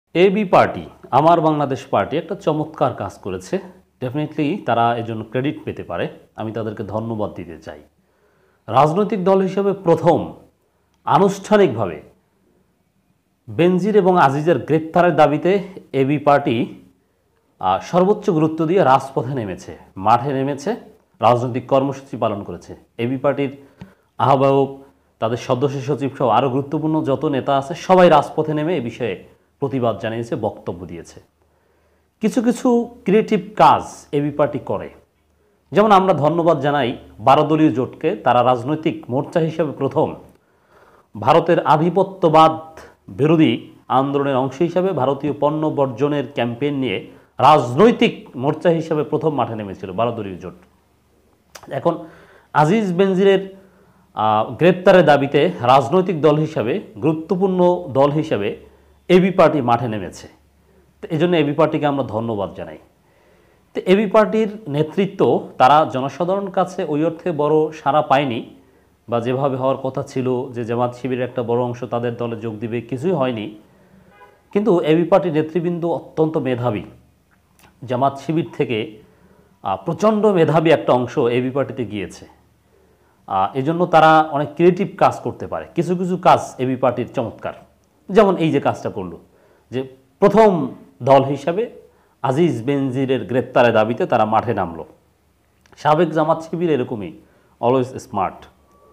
AB party আমার Bangladesh party একটা চমৎকার কাজ করেছে। ডেফিনেটলি তারা এজন্য ক্রেডিট পেতে পারে, আমি তাদেরকে ধন্যবাদ দিতে চাই। রাজনৈতিক দল হিসেবে প্রথম আনুষ্ঠানিকভাবে বেনজির এবং আজিজের গ্রেপ্তারের দাবিতে এবি পার্টি সর্বোচ্চ গুরুত্ব দিয়ে রাজপথে নেমেছে, মাঠে নেমেছে, রাজনৈতিক কর্মসূচি পালন করেছে। এবি পার্টির আহ্বায়ক, তাদের সদস্য সচিব সহ আরও গুরুত্বপূর্ণ যত নেতা আছে সবাই রাজপথে নেমে এ বিষয়ে প্রতিবাদ জানিয়েছে, বক্তব্য দিয়েছে। কিছু কিছু ক্রিয়েটিভ কাজ এবি পার্টি করে, যেমন আমরা ধন্যবাদ জানাই 12 দলীয় জোটকে। তারা রাজনৈতিক মোর্চা হিসেবে প্রথম ভারতের আধিপত্যবাদ বিরোধী আন্দোলনের অংশ হিসাবে ভারতীয় পণ্য বর্জনের ক্যাম্পেইন নিয়ে রাজনৈতিক মোর্চা হিসাবে প্রথম মাঠে নেমেছিল 12 দলীয় জোট। এখন আজিজ বেনজিরের গ্রেপ্তারের দাবিতে রাজনৈতিক দল হিসাবে, গুরুত্বপূর্ণ দল হিসাবে এবি পার্টি মাঠে নেমেছে। তো এই জন্য এবি পার্টিকে আমরা ধন্যবাদ জানাই। তো এবি পার্টির নেতৃত্ব তারা জনসাধারণ কাছে ওই অর্থে বড় সাড়া পায়নি, বা যেভাবে হওয়ার কথা ছিল যে জামাত শিবিরের একটা বড় অংশ তাদের দলে যোগ দিবে, কিছুই হয়নি। কিন্তু এবি পার্টির নেতৃবৃন্দ অত্যন্ত মেধাবী। জামাত শিবির থেকে প্রচণ্ড মেধাবী একটা অংশ এবি পার্টিতে গিয়েছে। এজন্য তারা অনেক ক্রিয়েটিভ কাজ করতে পারে। কিছু কিছু কাজ এবি পার্টির চমৎকার, যেমন এই যে কাজটা করলো, যে প্রথম দল হিসাবে আজিজ বেনজিরের গ্রেপ্তারের দাবিতে তারা মাঠে নামলো। সাবেক জামাত শিবির এরকমই, অলওয়েজ স্মার্ট।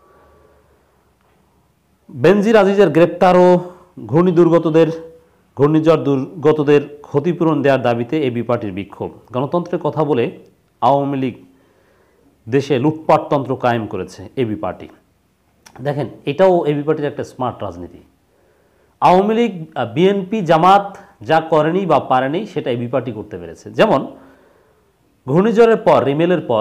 বেনজির আজিজের গ্রেপ্তার ও ঘূর্ণিঝড় দুর্গতদের ক্ষতিপূরণ দেওয়ার দাবিতে এবি পার্টির বিক্ষোভ। গণতন্ত্রের কথা বলে আওয়ামী লীগ দেশে লুটপাটতন্ত্র কায়েম করেছে এবি পার্টি। দেখেন, এটাও এবি পার্টির একটা স্মার্ট রাজনীতি। আওয়ামী লীগ, বিএনপি, জামাত যা করেনি বা পারেনি সেটা এবি পার্টি করতে পেরেছে। যেমন ঘূর্ণিঝড়ের পর, রিমেলের পর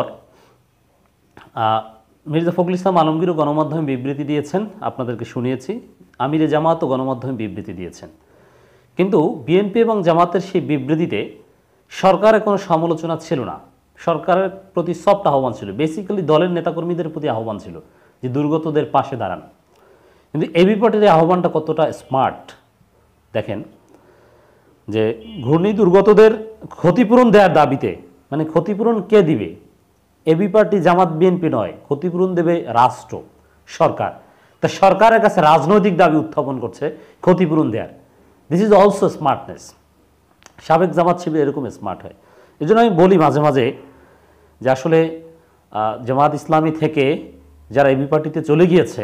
মির্জা ফখরুল ইসলাম আলমগীরও গণমাধ্যমে বিবৃতি দিয়েছেন, আপনাদেরকে শুনিয়েছি। আমিরে জামাতও গণমাধ্যমে বিবৃতি দিয়েছেন। কিন্তু বিএনপি এবং জামাতের সেই বিবৃতিতে সরকারের কোনো সমালোচনা ছিল না, সরকারের প্রতি সফট আহ্বান ছিল, বেসিক্যালি দলের নেতাকর্মীদের প্রতি আহ্বান ছিল যে দুর্গতদের পাশে দাঁড়ান। কিন্তু এবি পার্টির এই আহ্বানটা কতটা স্মার্ট দেখেন, যে ঘূর্ণি দুর্গতদের ক্ষতিপূরণ দেওয়ার দাবিতে, মানে ক্ষতিপূরণ কে দিবে? এবি পার্টি, জামাত, বিএনপি নয়, ক্ষতিপূরণ দেবে রাষ্ট্র, সরকার। তা সরকারের কাছে রাজনৈতিক দাবি উত্থাপন করছে ক্ষতিপূরণ দেওয়ার। This is also smartness. সাবেক জামাত শিবির এরকম স্মার্ট হয়। এই জন্য আমি বলি মাঝে মাঝে যে আসলে জামাত ইসলামী থেকে যারা এবি পার্টিতে চলে গিয়েছে,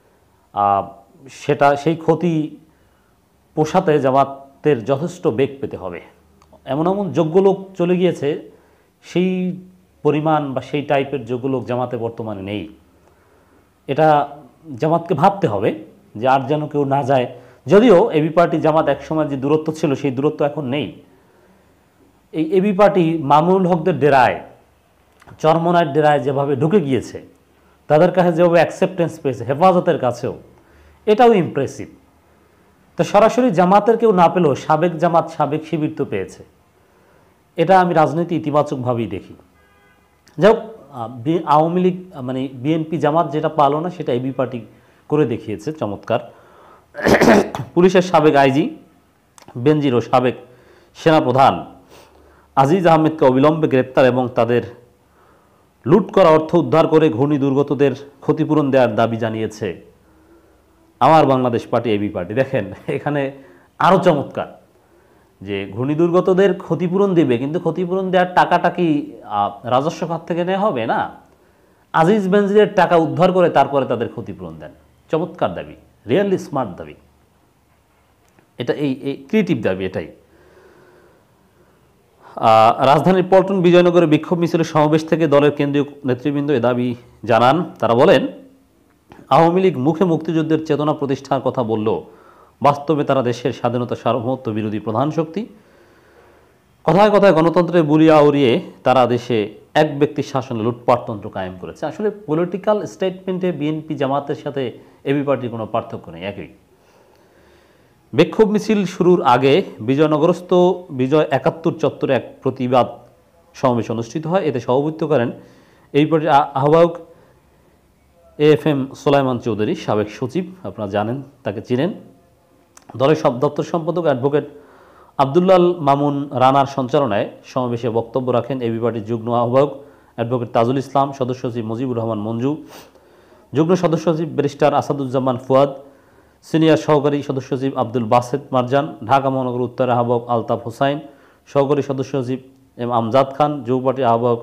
সেই ক্ষতি পোষাতে জামাতের যথেষ্ট বেগ পেতে হবে। এমন এমন যোগ্য লোক চলে গিয়েছে, সেই পরিমাণ বা সেই টাইপের যোগ্য লোক জামাতে বর্তমানে নেই। এটা জামাতকে ভাবতে হবে যে আর যেন কেউ না যায়। যদিও এবি পার্টি জামাত একসময় যে দূরত্ব ছিল সেই দূরত্ব এখন নেই। এই এবি পার্টি মামুনুল হকদের ডেরায়, চরমনার ডেরায় যেভাবে ঢুকে গিয়েছে, তাদের কাছে যেভাবে অ্যাকসেপ্টেন্স পেয়েছে, হেফাজতের কাছেও, এটাও ইমপ্রেসিভ। তো সরাসরি জামাতের কেউ না পেলেও সাবেক জামাত, সাবেক শিবির তো পেয়েছে। এটা আমি রাজনীতি ইতিবাচকভাবেই দেখি। যাই হোক, আওয়ামী লীগ মানে বিএনপি, জামাত যেটা পালো না সেটা এবি পার্টি করে দেখিয়েছে, চমৎকার। পুলিশের সাবেক আইজি বেনজির ও সাবেক সেনাপ্রধান আজিজ আহমেদকে অবিলম্বে গ্রেপ্তার এবং তাদের লুট করা অর্থ উদ্ধার করে ঘূর্ণি দুর্গতদের ক্ষতিপূরণ দেওয়ার দাবি জানিয়েছে আমার বাংলাদেশ পার্টি, এবি পার্টি। দেখেন, এখানে আরও চমৎকার যে ঘূর্ণি দুর্গতদের ক্ষতিপূরণ দেবে, কিন্তু ক্ষতিপূরণ দেওয়ার টাকাটা কি রাজস্ব খাত থেকে নেওয়া হবে না? আজিজ বেনজিরের টাকা উদ্ধার করে তারপরে তাদের ক্ষতিপূরণ দেন। চমৎকার দাবি, রিয়েলি স্মার্ট দাবি এটা, এই ক্রিয়েটিভ দাবি এটাই। রাজধানীর পল্টন বিজয়নগরে বিক্ষোভ মিছিলের সমাবেশ থেকে দলের কেন্দ্রীয় নেতৃবৃন্দ এ দাবি জানান। তারা বলেন, আওয়ামী লীগ মুখে মুক্তিযুদ্ধের চেতনা প্রতিষ্ঠার কথা বললেও বাস্তবে তারা দেশের স্বাধীনতা, সার্বভৌমত্ব বিরোধী প্রধান শক্তি। কথায় কথায় গণতন্ত্রের বুলিয়া উড়িয়ে তারা দেশে এক ব্যক্তির শাসনে লুটপাটতন্ত্র কায়েম করেছে। আসলে পলিটিক্যাল স্টেটমেন্টে বিএনপি, জামাতের সাথে এবি পার্টির কোনো পার্থক্য নেই, একই। বিক্ষোভ মিছিল শুরুর আগে বিজয়নগরস্থ বিজয় ৭১ চত্বরে এক প্রতিবাদ সমাবেশ অনুষ্ঠিত হয়। এতে সভাপতিত্ব করেন এই পার্টির আহ্বায়ক AFM সোলাইমান চৌধুরী, সাবেক সচিব, আপনারা জানেন, তাকে চিনেন। দলের দপ্তর সম্পাদক অ্যাডভোকেট আব্দুল্লাল মামুন রানার সঞ্চালনায় সমাবেশে বক্তব্য রাখেন এবি পার্টির যুগ্ম আহ্বায়ক অ্যাডভোকেট তাজুল ইসলাম, সদস্য সচিব মুজিবুর রহমান মঞ্জু, যুগ্ম সদস্য সচিব ব্যারিস্টার আসাদুজ্জামান ফুয়াদ, সিনিয়র সহকারী সদস্য সচিব আব্দুল বাসেত মারজান, ঢাকা মহানগর উত্তরের আহ্বায়ক আলতাফ হোসাইন, সহকারী সদস্য সচিব এম আমজাদ খান, যুব পার্টির আহ্বায়ক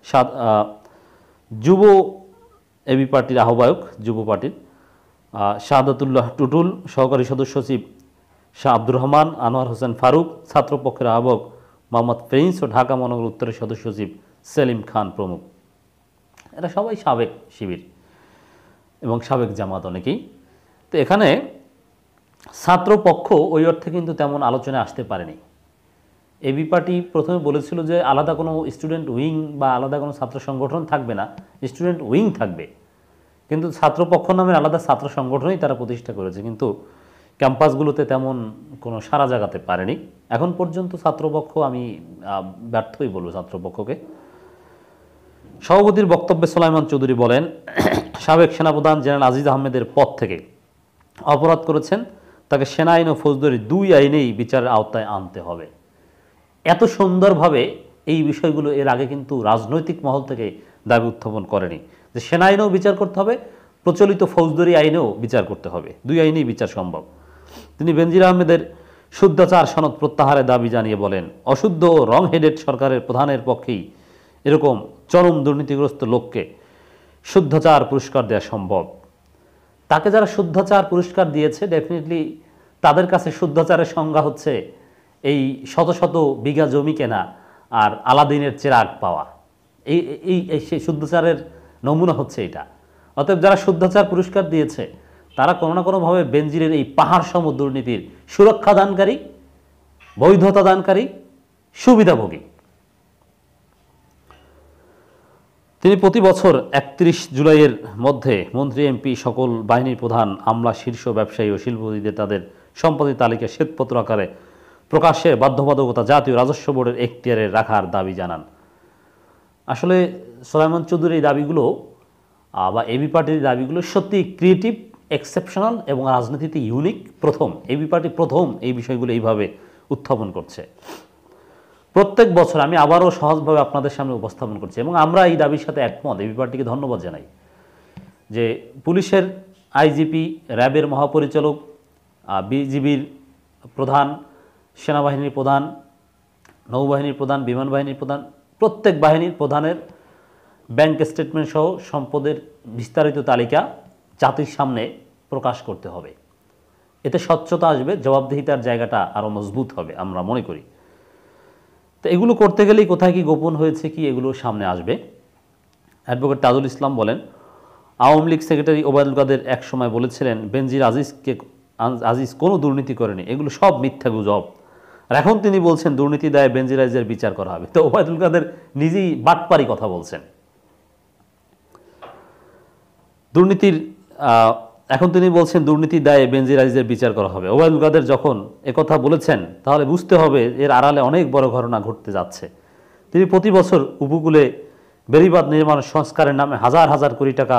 যুব এবি পার্টির আহ্বায়ক যুব পার্টির শাহাদাতুল্লাহ টুটুল, সহকারী সদস্য সচিব শাহ আব্দুর রহমান, আনোয়ার হোসেন ফারুক, ছাত্রপক্ষের আহ্বায়ক মোহাম্মদ প্রিন্স ও ঢাকা মহানগর উত্তরের সদস্য সচিব সেলিম খান প্রমুখ। এরা সবাই সাবেক শিবির এবং সাবেক জামাত অনেকেই। তো এখানে ছাত্রপক্ষ ওই অর্থে কিন্তু তেমন আলোচনায় আসতে পারেনি। এবি পার্টি প্রথমে বলেছিল যে আলাদা কোনো স্টুডেন্ট উইং বা আলাদা কোনো ছাত্র সংগঠন থাকবে না, স্টুডেন্ট উইং থাকবে, কিন্তু ছাত্রপক্ষ নামের আলাদা ছাত্র সংগঠনই তারা প্রতিষ্ঠা করেছে, কিন্তু ক্যাম্পাসগুলোতে তেমন কোনো সাড়া জাগাতে পারেনি এখন পর্যন্ত ছাত্রপক্ষ। আমি ব্যর্থই বলবো ছাত্রপক্ষকে। সভাপতির বক্তব্যে সোলাইমান চৌধুরী বলেন, সাবেক সেনাপ্রধান জেনারেল আজিজ আহমেদের পদ থেকে অপরাধ করেছেন, তাকে সেনা আইন ও ফৌজদারি দুই আইনেই বিচারের আওতায় আনতে হবে। এত সুন্দরভাবে এই বিষয়গুলো এর আগে কিন্তু রাজনৈতিক মহল থেকে দাবি উত্থাপন করেনি যে সেনা আইনেও বিচার করতে হবে, প্রচলিত ফৌজদারি আইনেও বিচার করতে হবে, দুই আইনেই বিচার সম্ভব। তিনি বেনজির আহমেদের শুদ্ধাচার সনদ প্রত্যাহারের দাবি জানিয়ে বলেন, অশুদ্ধ ও রং হেডেড সরকারের প্রধানের পক্ষেই এরকম চরম দুর্নীতিগ্রস্ত লোককে শুদ্ধাচার পুরস্কার দেওয়া সম্ভব। তাকে যারা শুদ্ধাচার পুরস্কার দিয়েছে, ডেফিনেটলি তাদের কাছে শুদ্ধাচারের সংজ্ঞা হচ্ছে এই শত শত বিঘা জমি কেনা আর আলাদিনের চেরাগ পাওয়া। এই এই সেই শুদ্ধাচারের নমুনা হচ্ছে এটা। অতএব যারা শুদ্ধাচার পুরস্কার দিয়েছে তারা কোনো না কোনোভাবে বেনজিরের এই পাহাড়সম দুর্নীতির সুরক্ষা দানকারী, বৈধতা দানকারী, সুবিধাভোগী। তিনি প্রতি বছর 31 জুলাইয়ের মধ্যে মন্ত্রী, এমপি, সকল বাহিনীর প্রধান, আমলা, শীর্ষ ব্যবসায়ী ও শিল্পপতিদের তাদের সম্পত্তির তালিকা শ্বেতপত্র আকারে প্রকাশের বাধ্যবাধকতা জাতীয় রাজস্ব বোর্ডের এখতিয়ারে রাখার দাবি জানান। আসলে সোলাইমান চৌধুরীর এই দাবিগুলো বা এবি পার্টির দাবিগুলো সত্যি ক্রিয়েটিভ, এক্সেপশনাল এবং রাজনীতিতে ইউনিক। প্রথম এবি পার্টি প্রথম এই বিষয়গুলো এইভাবে উত্থাপন করছে। প্রত্যেক বছর আমি আবারও সহজভাবে আপনাদের সামনে উপস্থাপন করছি এবং আমরা এই দাবির সাথে একমত। এবি পার্টিকে ধন্যবাদ জানাই যে পুলিশের আইজিপি, র্যাবের মহাপরিচালক, বিজিবির প্রধান, সেনাবাহিনীর প্রধান, নৌবাহিনীর প্রধান, বিমান বাহিনীর প্রধান, প্রত্যেক বাহিনীর প্রধানের ব্যাংক স্টেটমেন্ট সহ সম্পদের বিস্তারিত তালিকা জাতির সামনে প্রকাশ করতে হবে। এতে স্বচ্ছতা আসবে, জবাবদিহিতার জায়গাটা আরও মজবুত হবে আমরা মনে করি। তো এগুলো করতে গেলেই কোথায় কি গোপন হয়েছে কি এগুলো সামনে আসবে। অ্যাডভোকেট তাজুল ইসলাম বলেন, আওয়ামী লীগ সেক্রেটারি ওবায়দুল কাদের এক সময় বলেছিলেন বেনজির আজিজ কোনো দুর্নীতি করেনি, এগুলো সব মিথ্যা গুজব। আর এখন তিনি বলছেন দুর্নীতি দায়ে বেনজির আজিজের বিচার করা হবে। তো ওবায়দুল কাদের নিজেই বাটপারি কথা বলছেন। এখন তিনি বলছেন দুর্নীতি দায়ে বেনজির আজিজের বিচার করা হবে। ওবায়দুল কাদের যখন একথা বলেছেন তাহলে বুঝতে হবে এর আড়ালে অনেক বড় ঘটনা ঘটতে যাচ্ছে। তিনি প্রতি বছর উপকূলে বেড়িবাঁধ নির্মাণ সংস্কারের নামে হাজার হাজার কোটি টাকা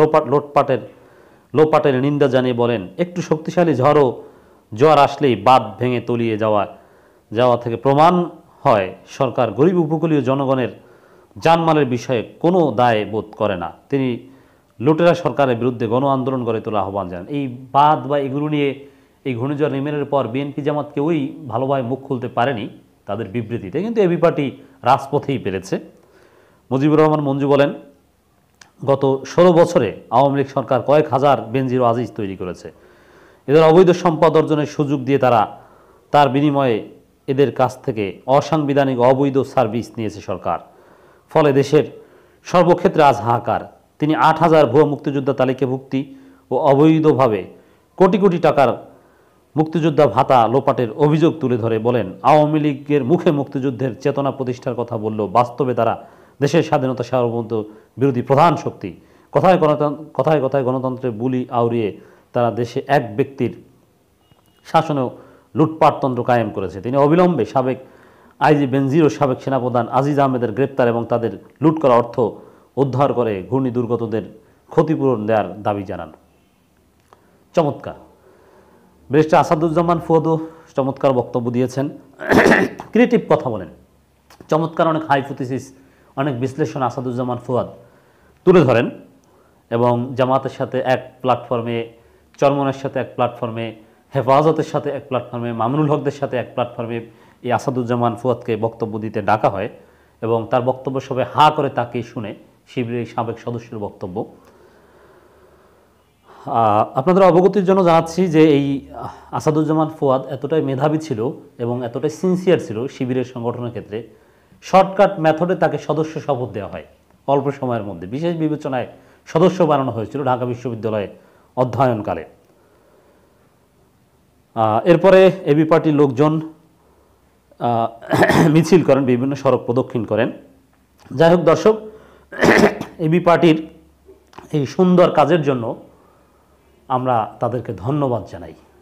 লোপাটের নিন্দা জানিয়ে বলেন, একটু শক্তিশালী ঝড় ও জোয়ার আসলেই বাঁধ ভেঙে তলিয়ে যাওয়া থেকে প্রমাণ হয় সরকার গরিব উপকূলীয় জনগণের জানমালের বিষয়ে কোনো দায় বোধ করে না। তিনি লুটেরা সরকারের বিরুদ্ধে গণ আন্দোলন গড়ে তোলা আহ্বান জানান। এই বাঁধ বা এগুলো নিয়ে এই ঘূর্ণিঝড় নিমেনের পর বিএনপি জামাত কেউই ভালোভাবে মুখ খুলতে পারেনি তাদের বিবৃতিতে, কিন্তু এবি পার্টি রাজপথেই পেরেছে। মুজিবুর রহমান মঞ্জু বলেন, গত 16 বছরে আওয়ামী লীগ সরকার কয়েক হাজার বেনজির ও আজিজ তৈরি করেছে। এদের অবৈধ সম্পদ অর্জনের সুযোগ দিয়ে তার বিনিময়ে এদের কাছ থেকে অসাংবিধানিক অবৈধ সার্ভিস নিয়েছে সরকার। ফলে দেশের সর্বক্ষেত্রে আজ হাহাকার। তিনি 8,000 ভুয়া মুক্তিযোদ্ধা তালিকাভুক্তি ও অবৈধভাবে কোটি কোটি টাকার মুক্তিযোদ্ধা ভাতা লোপাটের অভিযোগ তুলে ধরে বলেন, আওয়ামী লীগের মুখে মুক্তিযুদ্ধের চেতনা প্রতিষ্ঠার কথা বললেও বাস্তবে তারা দেশের স্বাধীনতা সার্বভৌমত্ব বিরোধী প্রধান শক্তি। কথায় কথায় গণতন্ত্রের বুলি আউড়িয়ে তারা দেশে এক ব্যক্তির শাসনেও লুটপাটতন্ত্র কায়েম করেছে। তিনি অবিলম্বে সাবেক আইজি বেনজির ও সাবেক সেনাপ্রধান আজিজ আহমেদের গ্রেপ্তার এবং তাদের লুট করা অর্থ উদ্ধার করে ঘূর্ণি দুর্গতদের ক্ষতিপূরণ দেওয়ার দাবি জানান। চমৎকার। ব্যারিস্টার আসাদুজ্জামান ফুয়াদও চমৎকার বক্তব্য দিয়েছেন, ক্রিয়েটিভ কথা বলেন, চমৎকার অনেক হাইপোথিসিস, অনেক বিশ্লেষণ আসাদুজ্জামান ফুয়াদ তুলে ধরেন এবং জামাতের সাথে এক প্ল্যাটফর্মে, চরমনের সাথে এক প্ল্যাটফর্মে, হেফাজতের সাথে এক প্ল্যাটফর্মে, মামুনুল হকদের সাথে এক প্ল্যাটফর্মে এই আসাদুজ্জামান ফুয়াদকে বক্তব্য দিতে ডাকা হয় এবং তার বক্তব্য সবাই হা করে তাকিয়ে শুনে, শিবিরের সাবেক সদস্যের বক্তব্য। আপনাদের অবগতির জন্য জানাচ্ছি যে এই আসাদুজ্জামান ফুয়াদ এতটাই মেধাবী ছিল এবং এতটাই সিনসিয়ার ছিল শিবিরের সংগঠনের ক্ষেত্রে, শর্টকাট মেথডে তাকে সদস্য শপথ দেওয়া হয় অল্প সময়ের মধ্যে, বিশেষ বিবেচনায় সদস্য বানানো হয়েছিল ঢাকা বিশ্ববিদ্যালয়ে অধ্যয়নকালে। এরপরে এবি পার্টির লোকজন মিছিল করেন, বিভিন্ন সড়ক প্রদক্ষিণ করেন। যাই হোক দর্শক, এবি পার্টির এই সুন্দর কাজের জন্য আমরা তাদেরকে ধন্যবাদ জানাই।